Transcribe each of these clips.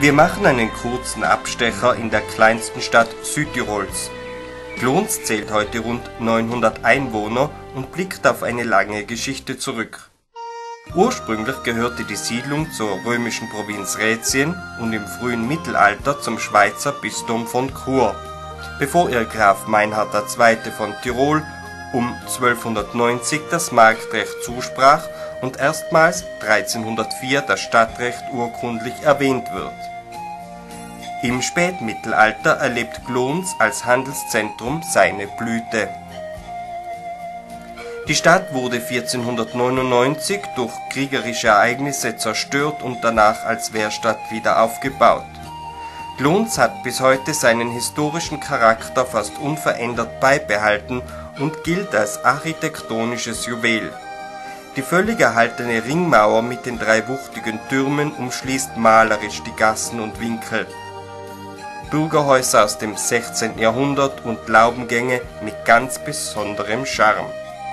Wir machen einen kurzen Abstecher in der kleinsten Stadt Südtirols. Glonz zählt heute rund 900 Einwohner und blickt auf eine lange Geschichte zurück. Ursprünglich gehörte die Siedlung zur römischen Provinz Rätien und im frühen Mittelalter zum Schweizer Bistum von Chur, bevor ihr Graf Meinhard II. Von Tirol um 1290 das Marktrecht zusprach und erstmals 1304 das Stadtrecht urkundlich erwähnt wird. Im Spätmittelalter erlebt Glonz als Handelszentrum seine Blüte. Die Stadt wurde 1499 durch kriegerische Ereignisse zerstört und danach als Wehrstadt wieder aufgebaut. Glonz hat bis heute seinen historischen Charakter fast unverändert beibehalten und gilt als architektonisches Juwel. Die völlig erhaltene Ringmauer mit den 3 wuchtigen Türmen umschließt malerisch die Gassen und Winkel. Bürgerhäuser aus dem 16. Jahrhundert und Laubengänge mit ganz besonderem Charme.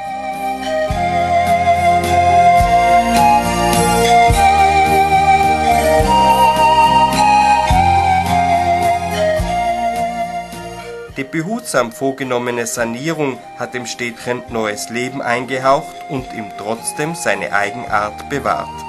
Die behutsam vorgenommene Sanierung hat dem Städtchen neues Leben eingehaucht und ihm trotzdem seine Eigenart bewahrt.